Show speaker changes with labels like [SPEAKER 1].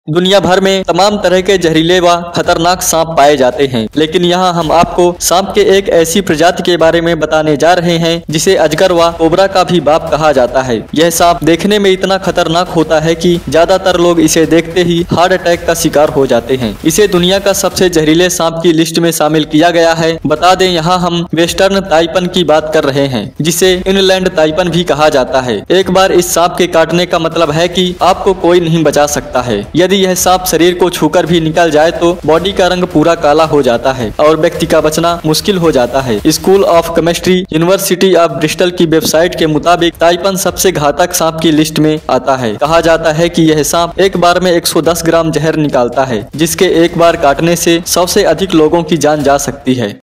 [SPEAKER 1] दुनिया भर में तमाम तरह के जहरीले व खतरनाक सांप पाए जाते हैं, लेकिन यहाँ हम आपको सांप के एक ऐसी प्रजाति के बारे में बताने जा रहे हैं जिसे अजगर व कोबरा का भी बाप कहा जाता है। यह सांप देखने में इतना खतरनाक होता है कि ज्यादातर लोग इसे देखते ही हार्ट अटैक का शिकार हो जाते हैं। इसे दुनिया का सबसे जहरीले सांप की लिस्ट में शामिल किया गया है। बता दें, यहाँ हम वेस्टर्न ताइपन की बात कर रहे हैं, जिसे इनलैंड ताइपन भी कहा जाता है। एक बार इस सांप के काटने का मतलब है कि आपको कोई नहीं बचा सकता है। यदि यह सांप शरीर को छूकर भी निकल जाए तो बॉडी का रंग पूरा काला हो जाता है और व्यक्ति का बचना मुश्किल हो जाता है। School of chemistry university of Bristol की वेबसाइट के मुताबिक ताइपन सबसे घातक सांप की लिस्ट में आता है। कहा जाता है कि यह सांप एक बार में 110 ग्राम जहर निकालता है, जिसके एक बार काटने से 100 से अधिक लोगों की जान जा सकती है।